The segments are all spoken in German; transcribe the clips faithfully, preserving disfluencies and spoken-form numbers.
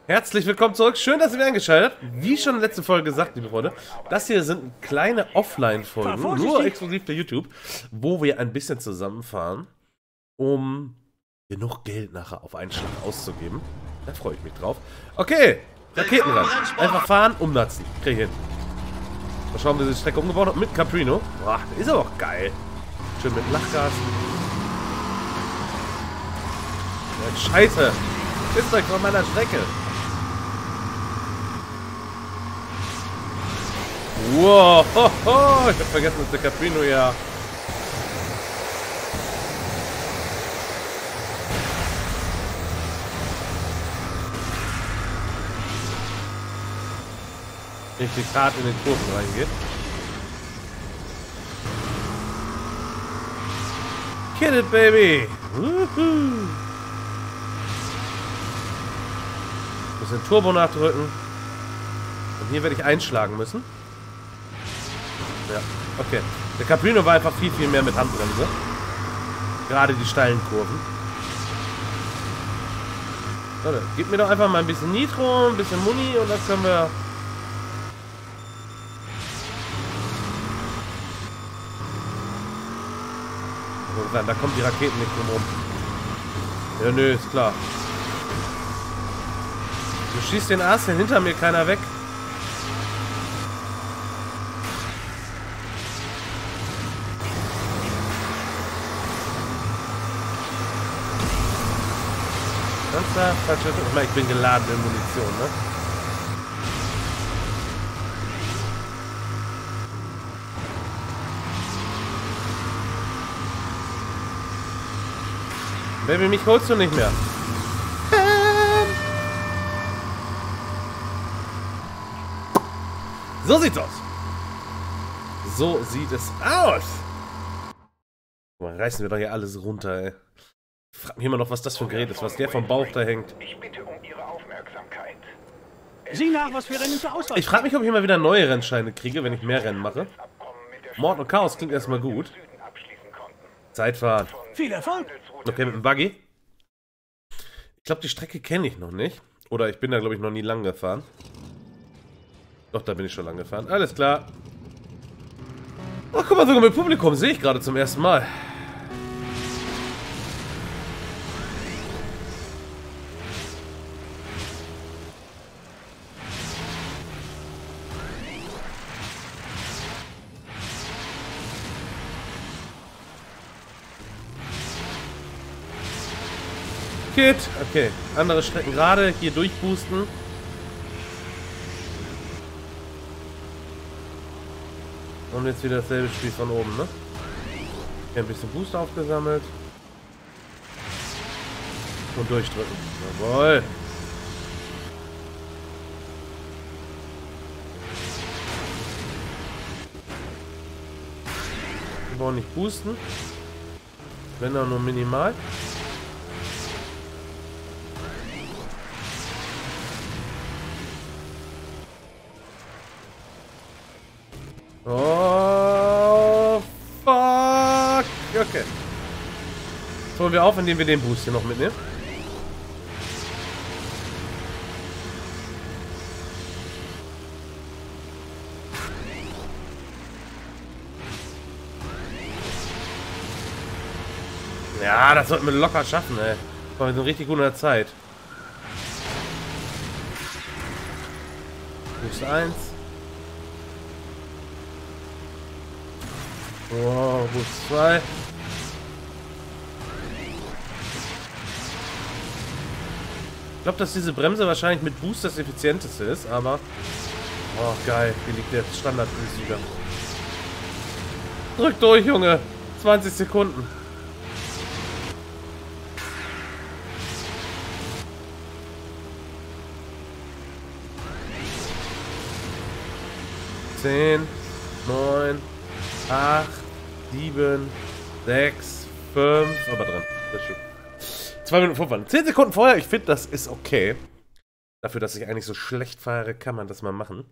Herzlich willkommen zurück, schön, dass ihr wieder eingeschaltet habt. Wie schon in der letzten Folge gesagt, liebe Freunde, das hier sind kleine Offline-Folgen, nur exklusiv für YouTube, wo wir ein bisschen zusammenfahren, um genug Geld nachher auf einen Schlag auszugeben. Da freue ich mich drauf. Okay, Raketen ran. Einfach fahren, umnatzen. Krieg ich hin. Mal schauen, wie sie die Strecke umgebaut hat mit Caprino. Boah, ist aber auch geil. Schön mit Lachgas. Ja, Scheiße. Ist euch von meiner Strecke. Wow, ho, ho. Ich hab vergessen, dass der Caprino ja... richtig hart in den Kurven reingeht. Kill it, baby! Woohoo. Bisschen Turbo nachdrücken. Und hier werde ich einschlagen müssen. Ja, okay. Der Caprino war einfach viel, viel mehr mit Handbremse. Gerade die steilen Kurven. So, dann gib mir doch einfach mal ein bisschen Nitro, ein bisschen Muni und dann können wir... Da kommen die Raketen nicht drum rum. Ja, nö, ist klar. Du schießt den Ast, denn hinter mir keiner weg. Ganz klar, falsche. Ich meine, ich bin geladen mit Munition, ne? Baby, mich holst du nicht mehr. So sieht's aus. So sieht es aus. Mal, reißen wir doch hier alles runter, ey. Ich frag mich immer noch, was das für ein Gerät ist, was der vom Bauch da hängt. Ich bitte um Ihre Aufmerksamkeit. Sieh nach, was für Rennen zur Auswahl. Ich frage mich, ob ich immer wieder neue Rennscheine kriege, wenn ich mehr Rennen mache. Mord und Chaos klingt erstmal gut. Zeitfahren. Viel Erfolg. Okay, mit dem Buggy. Ich glaube, die Strecke kenne ich noch nicht. Oder ich bin da, glaube ich, noch nie lang gefahren. Doch, da bin ich schon lang gefahren. Alles klar. Ach, guck mal, sogar mit Publikum sehe ich gerade zum ersten Mal. Kit. Okay, andere Strecken gerade. Hier durchboosten. Und jetzt wieder dasselbe Spiel von oben, ne? Hier ein bisschen Boost aufgesammelt. Und durchdrücken. Jawohl. Wir wollen nicht boosten. Wenn auch nur minimal. Oh, fuck. Okay. Das holen wir auf, indem wir den Boost hier noch mitnehmen. Ja, das sollten wir locker schaffen, ey. Wir sind richtig gut in der Zeit. Boost eins. Wow, Boost zwei. Ich glaube, dass diese Bremse wahrscheinlich mit Boost das effizienteste ist, aber... Oh, geil. Hier liegt der Standard-Boost. Drück durch, Junge. zwanzig Sekunden. zehn, neun, acht, sieben, sechs, fünf, aber dran. Das ist schön. zwei Minuten fünf. zehn Sekunden vorher, ich finde, das ist okay. Dafür, dass ich eigentlich so schlecht fahre, kann man das mal machen.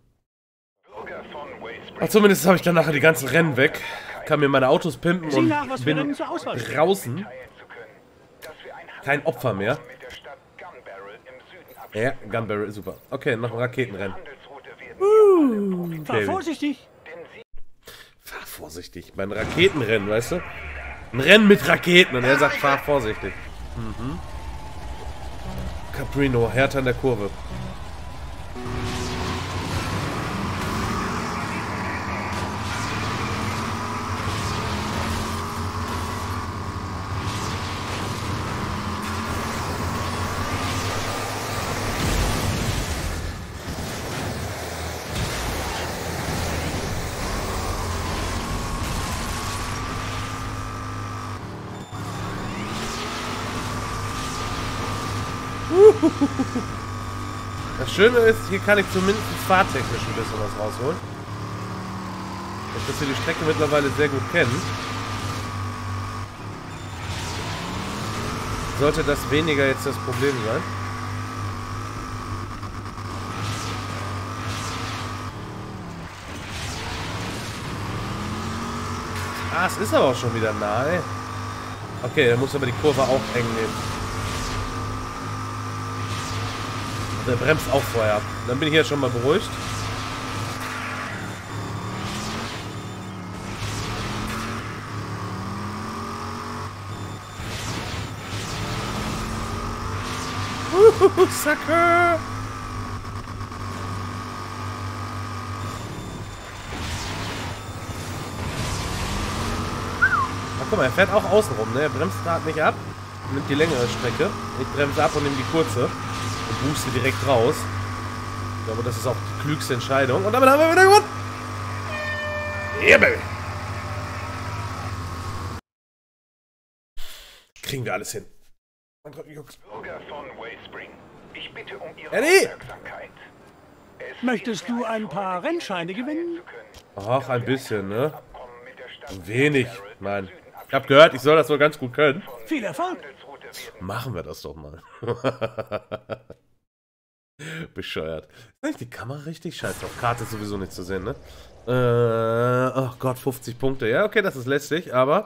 Ach, zumindest habe ich dann nachher die ganzen Rennen weg. Kann mir meine Autos pimpen und nach, bin draußen. Kein Opfer mehr. Ja, Gunberry, super. Okay, noch ein Raketenrennen. Handelsroute werden Fahr Okay. vorsichtig. Fahr vorsichtig. Mein Raketenrennen, weißt du? Ein Rennen mit Raketen und er sagt, fahr vorsichtig. Mhm. Caprino, härter in der Kurve. Das Schöne ist, hier kann ich zumindest fahrtechnisch ein bisschen was rausholen. Ich dass wir die Strecke mittlerweile sehr gut kennen. Sollte das weniger jetzt das Problem sein. Ah, es ist aber auch schon wieder nahe. Okay, dann muss aber die Kurve auch eng nehmen. Der bremst auch vorher ab. Dann bin ich jetzt schon mal beruhigt. Uhuhu, Sucker! Ach, guck mal, er fährt auch außen rum, ne? Er bremst gerade nicht ab. Nimmt die längere Strecke. Ich bremse ab und nehme die kurze. Und booste direkt raus. Ich glaube, das ist auch die klügste Entscheidung. Und damit haben wir wieder gewonnen. Yeah, baby. Kriegen wir alles hin. Bürger von Wayspring. Ich bitte um Ihre Eddie! Aufmerksamkeit. Es Möchtest geht um du ein eine paar Freude, Rennscheine gewinnen? zu können. Ach, ein bisschen, ne? Abkommen mit der Stadt Wenig. Barrett im Nein. Süden Ich habe gehört, ich soll das wohl ganz gut können. Viel Erfolg. Handelsroute werden Machen wir das doch mal. Bescheuert. Ist eigentlich die Kamera richtig? Scheiße, auf Karte ist sowieso nicht zu sehen, ne? Äh, oh Gott, fünfzig Punkte. Ja, okay, das ist lästig, aber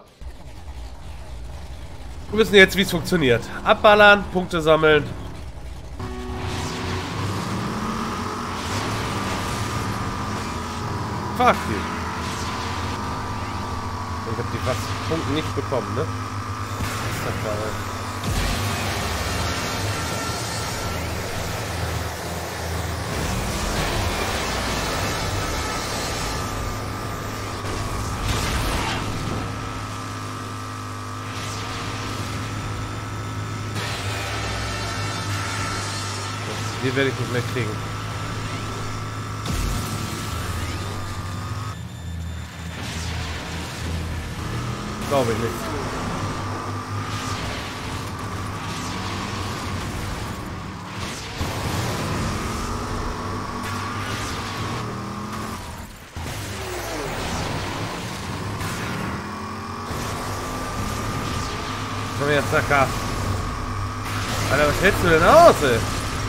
wir wissen jetzt, wie es funktioniert. Abballern, Punkte sammeln. Fuck you. Ich hab die fast Punkte nicht bekommen, ne? Das ist der Fall. Die werde ich nicht mehr kriegen. Glaube ich nicht. Komm her, Zacker. Alter, was hältst du denn aus, ey?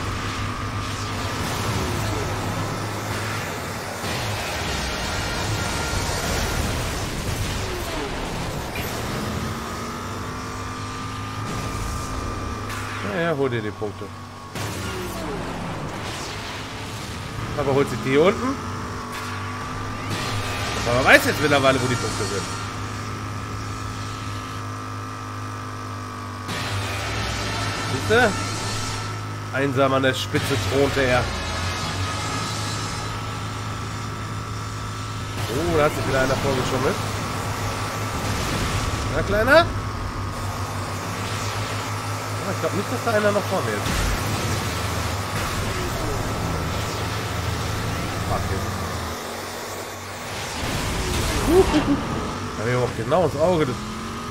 Ja, hol dir die Punkte. Aber holt sich die hier unten. Aber man weiß jetzt mittlerweile, wo die Punkte sind. Siehst du? Einsam an der Spitze thronte er. Oh, da hat sich wieder einer vorgeschummelt. Na, Kleiner? Ich glaube nicht, dass da einer noch vor mir ist. Fuck it. Da habe ich auch genau ins Auge. Das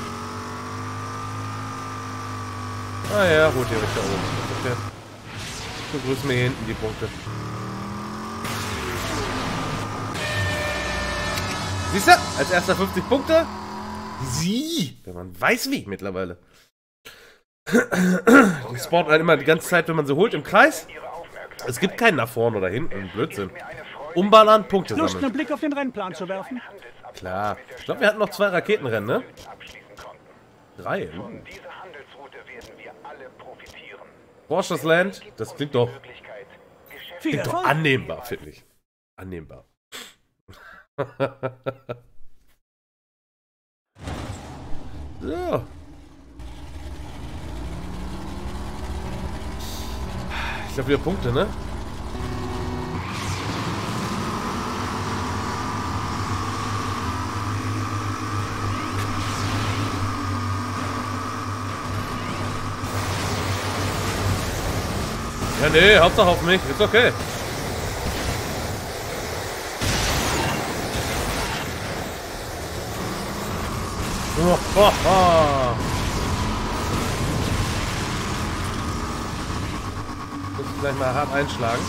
ah ja, holt ihr euch da oben. Okay. Du grüßt mir hier hinten die Punkte. Siehst du? Als erster fünfzig Punkte. Sie. Wenn man weiß wie mittlerweile. Die spawnt halt immer die ganze Zeit, wenn man sie holt, im Kreis. Es gibt keinen nach vorne oder hinten. Blödsinn. Umballern, Punkte Lust, einen sammeln. Blick auf den Rennplan zu werfen? Klar. Ich glaube, wir hatten noch zwei Raketenrennen, ne? abschließen konnten. Drei. Von Uh. dieser Handelsroute werden wir alle profitieren. Porsche's Land, das klingt doch, Viel klingt doch Erfolg. annehmbar, finde ich. Annehmbar. So. Ich glaube wieder Punkte, ne? Ja, nee, Hauptsache auf mich. Ist okay. Oh, oh, oh. Muss ich gleich mal hart einschlagen.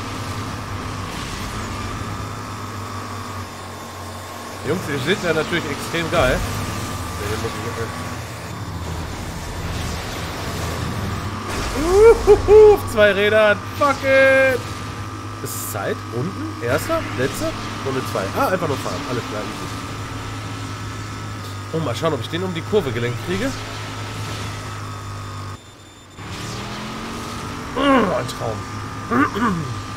Jungs, ihr seht ja natürlich extrem geil. Hier muss ich Uhuhu, auf zwei Rädern. Fuck it. Ist es Zeit? Unten? Erster? Letzter? Runde zwei. Ah, einfach nur fahren. Alles klar. Oh, mal schauen, ob ich den um die Kurve gelenkt kriege. Oh, ein Traum.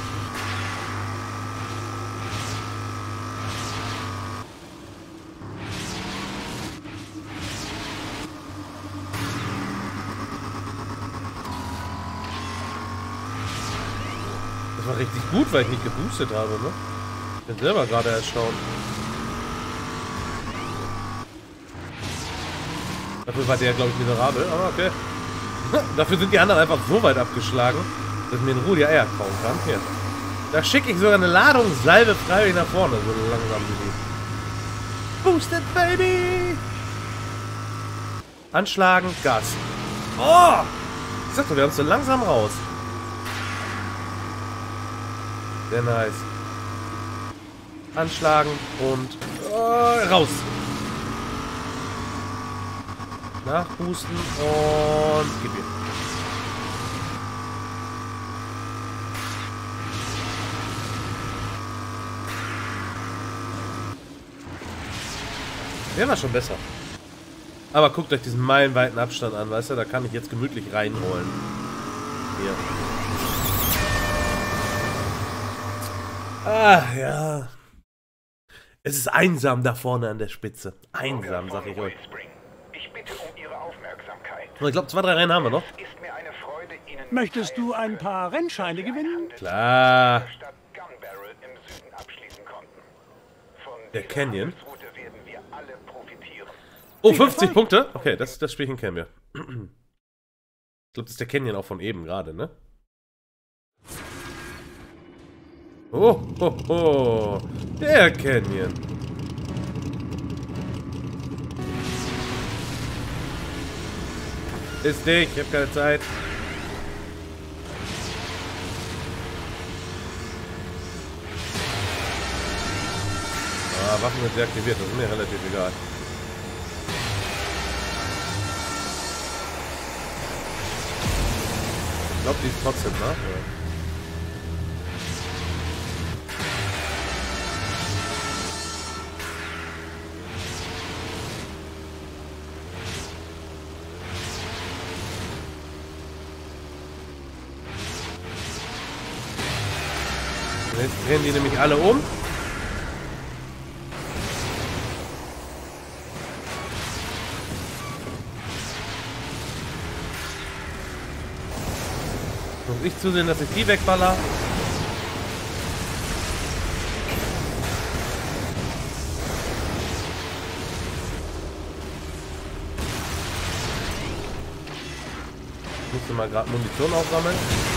Das war richtig gut, weil ich nicht geboostet habe, ne? Ich bin selber gerade erstaunt. Dafür war der, glaube ich, miserabel, aber okay. Dafür sind die anderen einfach so weit abgeschlagen, dass ich mir in Ruhe die Eier kauen kann. Hier. Da schicke ich sogar eine Ladung Salbe freiwillig nach vorne, so langsam wie die. Boosted, Baby! Anschlagen, Gas. Oh! Ich sag doch, wir haben es so langsam raus. Sehr nice. Anschlagen und oh, raus. Nachboosten und gib ihm. Der war schon besser. Aber guckt euch diesen meilenweiten Abstand an, weißt du, da kann ich jetzt gemütlich reinrollen. Hier. Ah, ja. Es ist einsam da vorne an der Spitze. Einsam, sag ich euch. Ich bitte um Ihre Aufmerksamkeit. Ich glaube, zwei, drei Rennen haben wir noch. Es ist mir eine Freude, Ihnen Möchtest du ein paar Rennscheine gewinnen? Klar. der Stadt Gun Barrel im Süden abschließen konnten. Von Der dieser Canyon. Handelsroute werden wir alle profitieren. Oh, fünfzig Punkte? Okay, das, das Spielchen kennen wir. Ich glaube, das ist der Canyon auch von eben gerade, ne? Oh, ho, ho. Der Canyon. Ist dich, ich hab keine Zeit. Ah, Waffen sind deaktiviert, das ist mir relativ egal. Ich glaube, die ist trotzdem, ne? Ja. Jetzt drehen die nämlich alle um. Muss ich zusehen, dass ich die wegballer. Ich musste mal gerade Munition aufsammeln.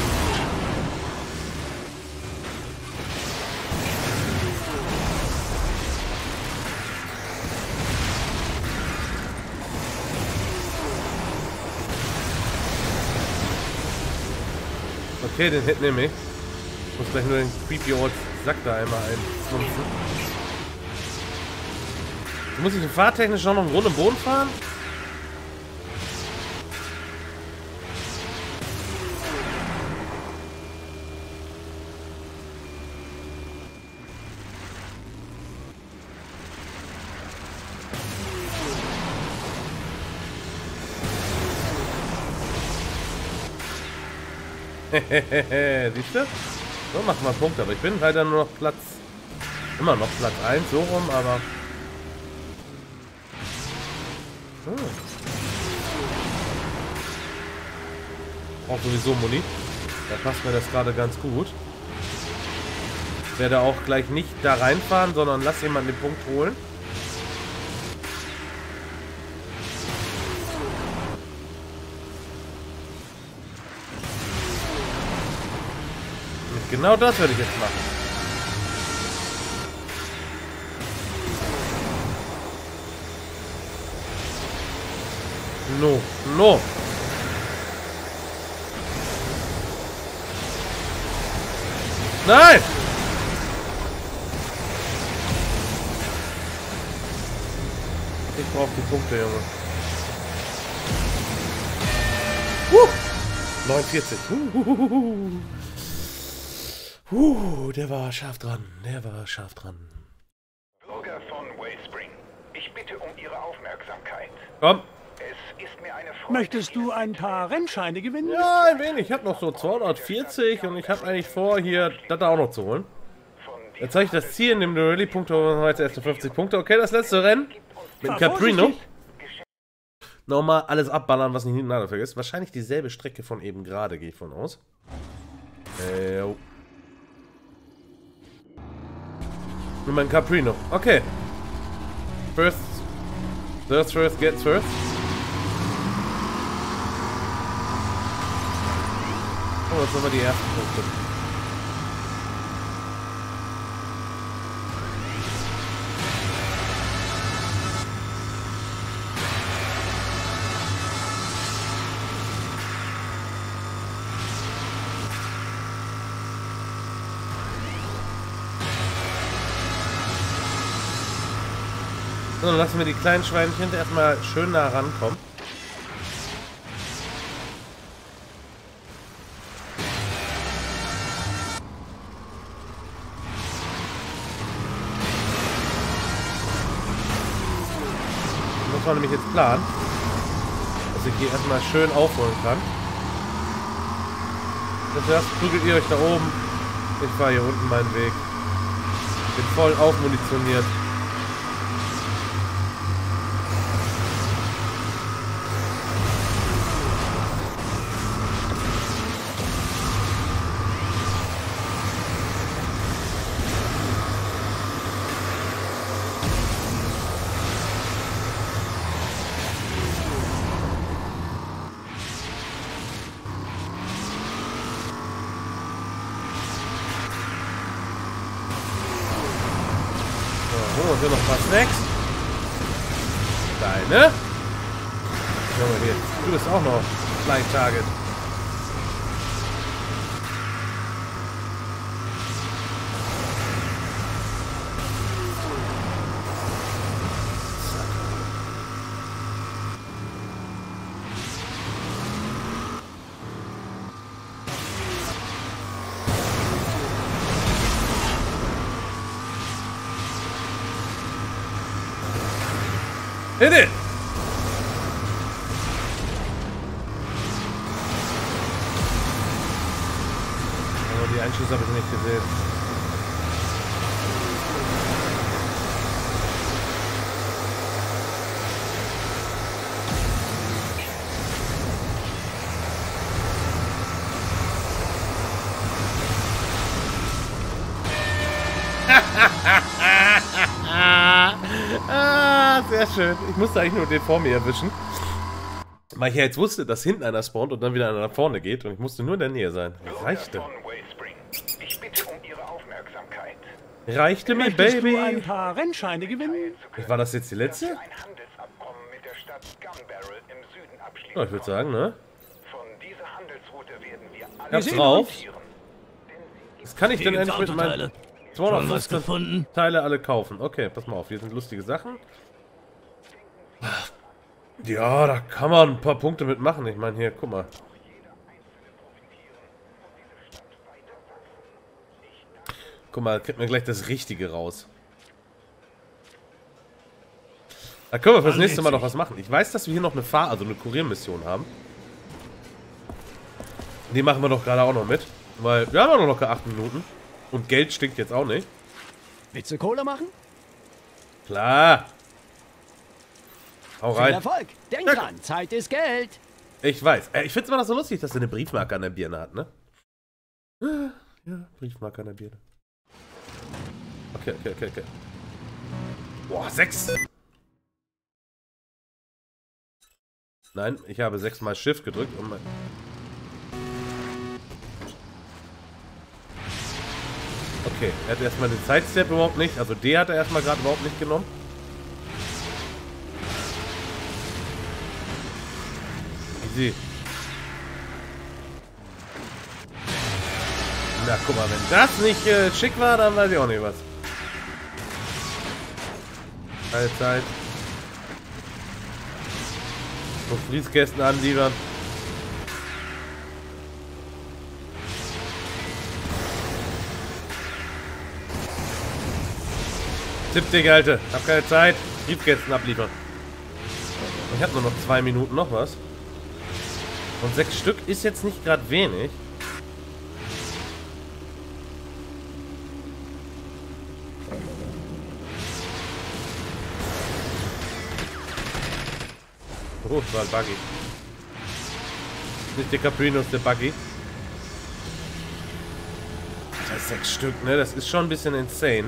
Okay, den Hit nehme ich. Ich muss gleich nur den creepy Old Sack da einmal einflumpfen. Muss ich den fahrtechnisch noch einen Grund im Boden fahren? Siehst du? So macht man Punkte, aber ich bin leider nur noch Platz. Immer noch Platz eins, so rum, aber. Hm. Auch sowieso Muni. Da passt mir das gerade ganz gut. Ich werde auch gleich nicht da reinfahren, sondern lass jemanden den Punkt holen. Und genau das werde ich jetzt machen. No, no. Nein! Ich brauche die Punkte, Junge. Uh, neunundvierzig. Uh, uh, der war scharf dran. Der war scharf dran. Bürger von Wayspring, ich bitte um Ihre Aufmerksamkeit. Komm. Es ist mir eine Freude. Möchtest du ein paar Rennscheine gewinnen? Ja, ein wenig. Ich habe noch so zweihundertvierzig und ich habe eigentlich vor, hier das da auch noch zu holen. Jetzt zeige ich das Ziel in dem Rallye-Punkte, heute erste fünfzig Punkte. Okay, das letzte Rennen mit dem Caprino. Nochmal alles abballern, was nicht hintereinander vergisst. Wahrscheinlich dieselbe Strecke von eben gerade, gehe ich von aus. Äh, oh. Mit meinem Caprino. Okay. First. First, first, gets first. Oh, das sind aber die ersten Punkte. So, dann lassen wir die kleinen Schweinchen erstmal schön nah rankommen. Das war nämlich jetzt Plan, dass ich hier erstmal schön aufholen kann. Das erst prügelt ihr euch da oben. Ich fahre hier unten meinen Weg. Bin voll aufmunitioniert. Und hier noch ein paar Snacks. Deine. Junge, hier. Du bist auch noch Flying Target. Hit it! Oh, die Einschüsse habe ich nicht gesehen. Ah, sehr schön. Ich musste eigentlich nur den vor mir erwischen. Weil ich ja jetzt wusste, dass hinten einer spawnt und dann wieder einer nach vorne geht. Und ich musste nur in der Nähe sein. Reichte. Ich bitte um Ihre Aufmerksamkeit. Reichte mir, Möchtest Baby. du ein paar Rennscheine gewinnen? War das jetzt die letzte? Ein Handelsabkommen mit der Stadt Gunbarrel im Süden abschließen. Ja, ich würde sagen, ne? Von dieser Handelsroute werden wir alle Ich hab's sehen drauf. profitieren. Das kann ich denn endlich mit meinen Schon was zweihundertfünfzehn gefunden? Teile alle kaufen. Okay, pass mal auf. Hier sind lustige Sachen. Ja, da kann man ein paar Punkte mitmachen. Ich meine, hier, guck mal. Guck mal, kriegt man gleich das Richtige raus. Da können wir fürs nächste Mal noch was machen. Ich weiß, dass wir hier noch eine Fahr-, also eine Kuriermission haben. Die machen wir doch gerade auch noch mit. Weil wir haben ja noch locker acht Minuten. Und Geld stinkt jetzt auch nicht. Willst du Kohle machen? Klar. Hau Viel rein. Erfolg. Denk Ja. dran, Zeit ist Geld. Ich weiß. Äh, Ich finde es immer noch so lustig, dass er eine Briefmarke an der Birne hat, ne? Ja, Briefmarke an der Birne. Okay, okay, okay, okay. Boah, sechs. Nein, ich habe sechsmal Shift gedrückt und mein... Okay, er hat erstmal den Sidestep überhaupt nicht. Also D hat er erstmal gerade überhaupt nicht genommen. Easy. Na, guck mal, wenn das nicht äh, schick war, dann weiß ich auch nicht was. Keine Zeit. So Fließkästen anliefern. siebzig, Alte. Hab keine Zeit. Briefkästen abliefern. Ich habe nur noch zwei Minuten noch was. Und sechs Stück ist jetzt nicht gerade wenig. Oh, das war ein Buggy. Nicht der Caprinos, der Buggy. Das ist sechs Stück, ne? Das ist schon ein bisschen insane.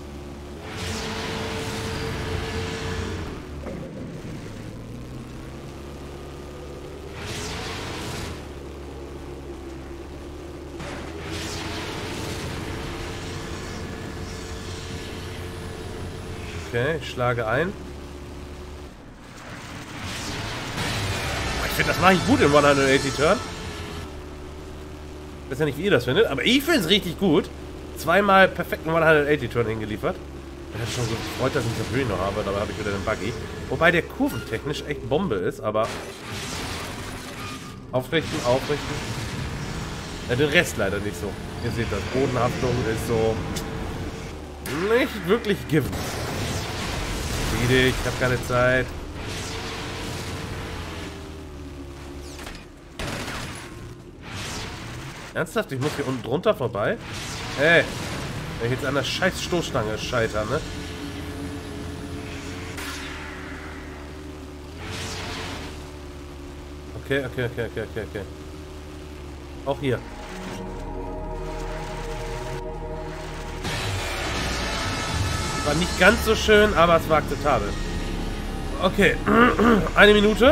Okay, ich schlage ein. Ich finde, das mache ich gut im hundertachtzig Turn. Ich weiß ja nicht, wie ihr das findet, aber ich finde es richtig gut. Zweimal perfekten hundertachtzig Turn hingeliefert. Ich hätte schon so gefreut, dass ich den Green noch habe, dabei habe ich wieder den Buggy. Wobei der kurventechnisch echt Bombe ist, aber... Aufrichten, aufrichten. Ja, den Rest leider nicht so. Ihr seht das, Bodenhaftung ist so... nicht wirklich given. Ich habe keine Zeit. Ernsthaft? Ich muss hier unten drunter vorbei? Ey, wenn ich jetzt an der scheiß Stoßstange scheitere, ne? Okay, okay, okay, okay, okay, okay. Auch hier. War nicht ganz so schön, aber es war akzeptabel. Okay. Eine Minute.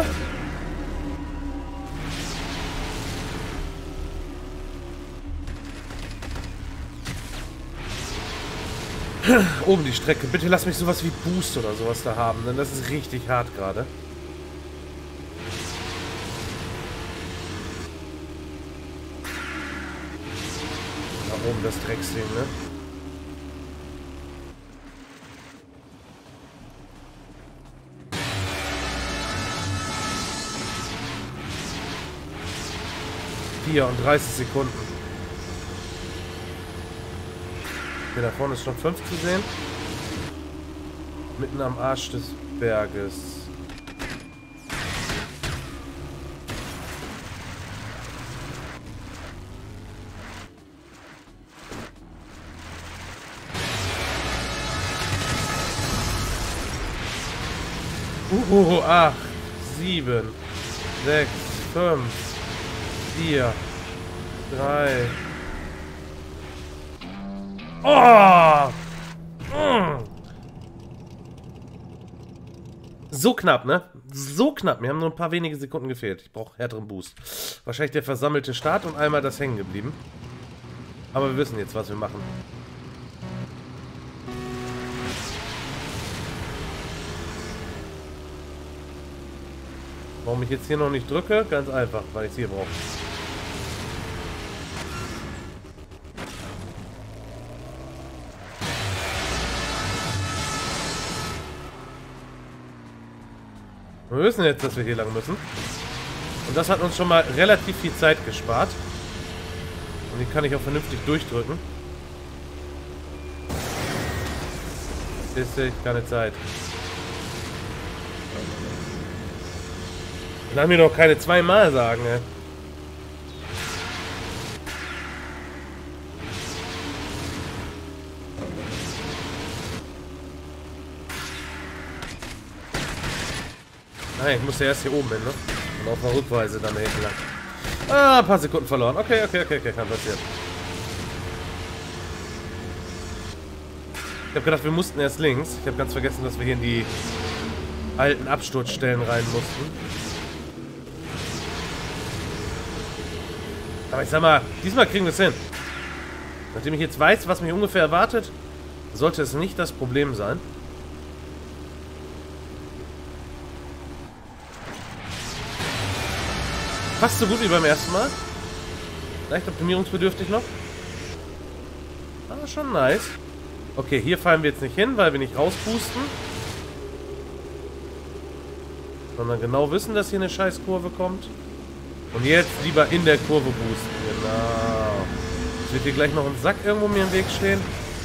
Oben die Strecke. Bitte lass mich sowas wie Boost oder sowas da haben, denn das ist richtig hart gerade. Da oben das Drecksding, ne? vierunddreißig Sekunden. Hier da vorne ist schon fünf zu sehen. Mitten am Arsch des Berges. Uh, acht, sieben, sechs, fünf, vier, drei. Oh! Mm. So knapp, ne? So knapp. Mir haben nur ein paar wenige Sekunden gefehlt. Ich brauche härteren Boost. Wahrscheinlich der versammelte Start und einmal das hängen geblieben. Aber wir wissen jetzt, was wir machen. Warum ich jetzt hier noch nicht drücke? Ganz einfach, weil ich es hier brauche. Wir wissen jetzt, dass wir hier lang müssen. Und das hat uns schon mal relativ viel Zeit gespart. Und die kann ich auch vernünftig durchdrücken. Ist ich keine Zeit. Lass mir doch keine zweimal sagen, ey. Hey, ich muss ja erst hier oben hin, ne? Und auf der Rückweise dann hinten lang. Ah, ein paar Sekunden verloren. Okay, okay, okay, okay, kann passieren. Ich habe gedacht, wir mussten erst links. Ich habe ganz vergessen, dass wir hier in die alten Absturzstellen rein mussten. Aber ich sag mal, diesmal kriegen wir es hin. Nachdem ich jetzt weiß, was mich ungefähr erwartet, sollte es nicht das Problem sein. Fast so gut wie beim ersten Mal. Leicht optimierungsbedürftig noch. Aber schon nice. Okay, hier fallen wir jetzt nicht hin, weil wir nicht rauspusten. Sondern genau wissen, dass hier eine scheiß Kurve kommt. Und jetzt lieber in der Kurve boosten. Genau. Es wird hier gleich noch ein Sack irgendwo mir im Weg stehen.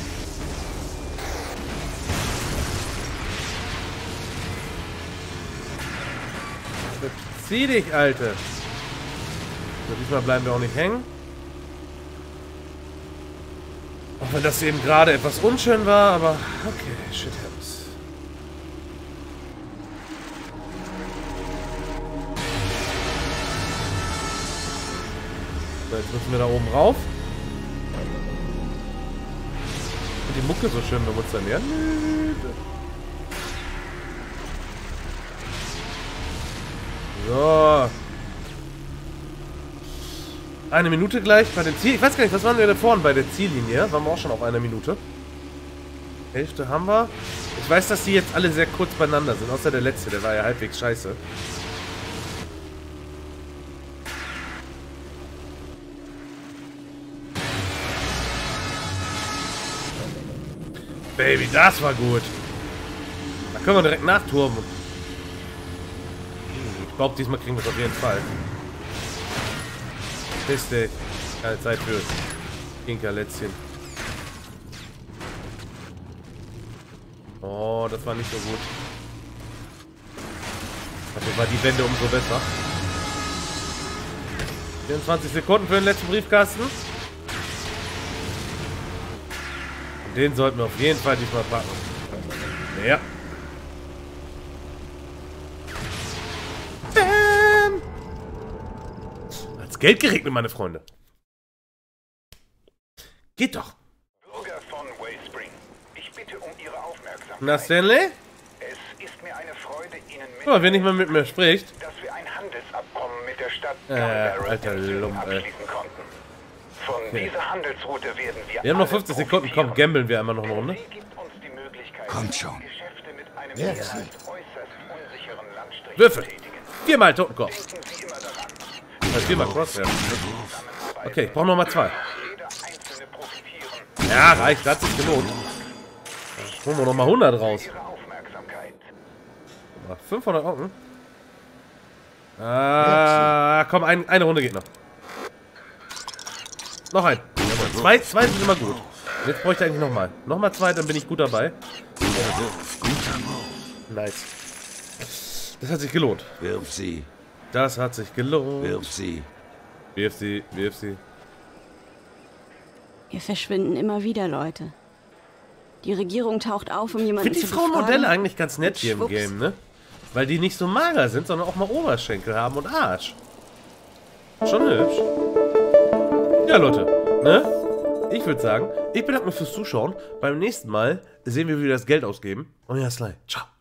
Zieh dich, Alte. So, diesmal bleiben wir auch nicht hängen. Auch wenn das eben gerade etwas unschön war, aber okay, shit happens. So, jetzt müssen wir da oben rauf. Und die Mucke so schön benutzt dann, ja? So. Eine Minute gleich bei dem Ziel. Ich weiß gar nicht, was waren wir da vorne bei der Ziellinie? Waren wir auch schon auf einer Minute. Hälfte haben wir. Ich weiß, dass die jetzt alle sehr kurz beieinander sind. Außer der letzte, der war ja halbwegs scheiße. Baby, das war gut. Da können wir direkt nachturben. Ich glaube, diesmal kriegen wir es auf jeden Fall. Piss dich. Keine Zeit für Kinkerlätzchen. Oh, das war nicht so gut. Dafür war die Wende umso besser. vierundzwanzig Sekunden für den letzten Briefkasten. Und den sollten wir auf jeden Fall diesmal packen. Ja. Bam! Als Geld geregnet, meine Freunde. Geht doch. Bürger von Wayspring, ich bitte um Ihre Aufmerksamkeit. Na, Stanley? Es ist mir eine Freude, Ihnen Oh, wer nicht mal mit mir spricht. dass wir ein Handelsabkommen mit der Stadt Äh, Gunbarrel alter im Süden Lump, ey. abschließen konnten. Von Okay. dieser Handelsroute werden wir Wir haben noch alle fünfzig Sekunden. Komm, profitieren. gambeln wir einmal noch eine Runde. Sie gibt uns die Möglichkeit, Kommt schon. Geschäfte mit einem Ja. derzeit äußerst unsicheren Landstrich Würfel. zu tätigen. Viermal Totenkopf. Denken Sie immer daran. Also viermal Cross werden. Okay, ich brauche nochmal zwei. Jeder Einzelne profitieren. Ja, reicht. Das hat sich gelohnt. Holen wir nochmal hundert raus. Ihre Aufmerksamkeit. fünfhundert Augen. Ah, komm, ein, eine Runde geht noch. Noch ein. Zwei, zwei sind immer gut. Jetzt bräuchte ich eigentlich nochmal. Nochmal zwei, dann bin ich gut dabei. Nice. Das hat sich gelohnt. Wirf sie, Das hat sich gelohnt. wirf sie. Wirf sie, wirf sie. Hier verschwinden immer wieder Leute. Die Regierung taucht auf, um Ich jemanden finde die zu Frauenmodelle befragen. eigentlich ganz nett hier im Schwupps. Game, ne? Weil die nicht so mager sind, sondern auch mal Oberschenkel haben und Arsch. Schon hübsch. Ja, Leute, ne? Ich würde sagen, ich bedanke mich fürs Zuschauen. Beim nächsten Mal sehen wir, wie wir das Geld ausgeben. Und ja, Sly. Ciao.